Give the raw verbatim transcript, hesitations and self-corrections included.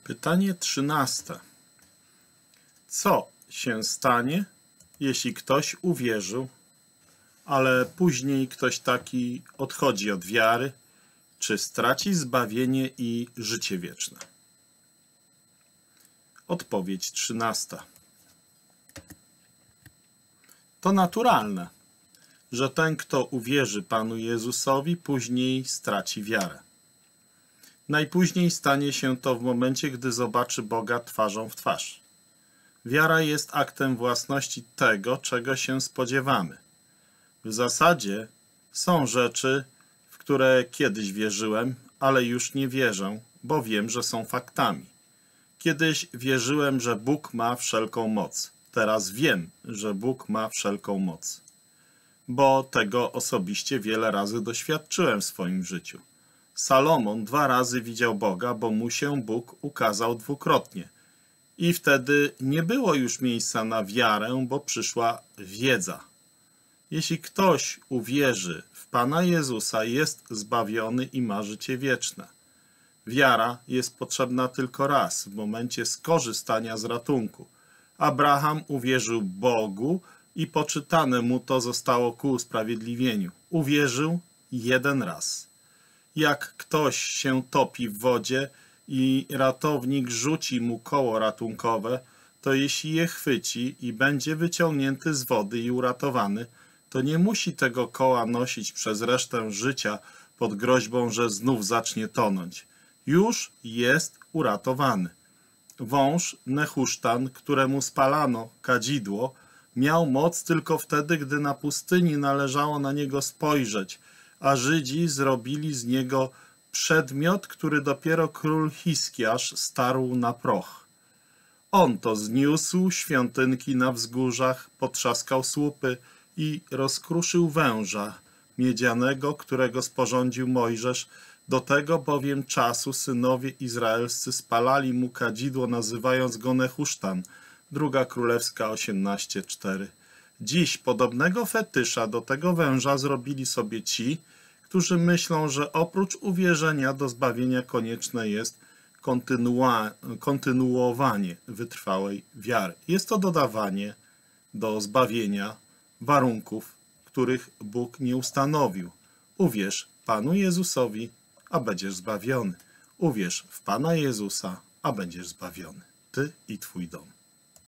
Pytanie trzynaste. Co się stanie, jeśli ktoś uwierzył, ale później ktoś taki odchodzi od wiary, czy straci zbawienie i życie wieczne? Odpowiedź trzynasta. To naturalne, że ten, kto uwierzy Panu Jezusowi, później straci wiarę. Najpóźniej stanie się to w momencie, gdy zobaczy Boga twarzą w twarz. Wiara jest aktem własności tego, czego się spodziewamy. W zasadzie są rzeczy, w które kiedyś wierzyłem, ale już nie wierzę, bo wiem, że są faktami. Kiedyś wierzyłem, że Bóg ma wszelką moc. Teraz wiem, że Bóg ma wszelką moc, bo tego osobiście wiele razy doświadczyłem w swoim życiu. Salomon dwa razy widział Boga, bo mu się Bóg ukazał dwukrotnie. I wtedy nie było już miejsca na wiarę, bo przyszła wiedza. Jeśli ktoś uwierzy w Pana Jezusa, jest zbawiony i ma życie wieczne. Wiara jest potrzebna tylko raz, w momencie skorzystania z ratunku. Abraham uwierzył Bogu i poczytane mu to zostało ku usprawiedliwieniu. Uwierzył jeden raz. Jak ktoś się topi w wodzie i ratownik rzuci mu koło ratunkowe, to jeśli je chwyci i będzie wyciągnięty z wody i uratowany, to nie musi tego koła nosić przez resztę życia pod groźbą, że znów zacznie tonąć. Już jest uratowany. Wąż Nehusztan, któremu spalano kadzidło, miał moc tylko wtedy, gdy na pustyni należało na niego spojrzeć, a Żydzi zrobili z niego przedmiot, który dopiero król Hiskiasz starł na proch. On to zniósł świątynki na wzgórzach, potrzaskał słupy i rozkruszył węża miedzianego, którego sporządził Mojżesz. Do tego bowiem czasu synowie izraelscy spalali mu kadzidło, nazywając go Nehusztan. Druga Królewska osiemnaście cztery. Dziś podobnego fetysza do tego węża zrobili sobie ci, którzy myślą, że oprócz uwierzenia do zbawienia konieczne jest kontynuowanie, kontynuowanie wytrwałej wiary. Jest to dodawanie do zbawienia warunków, których Bóg nie ustanowił. Uwierz Panu Jezusowi, a będziesz zbawiony. Uwierz w Pana Jezusa, a będziesz zbawiony. Ty i twój dom.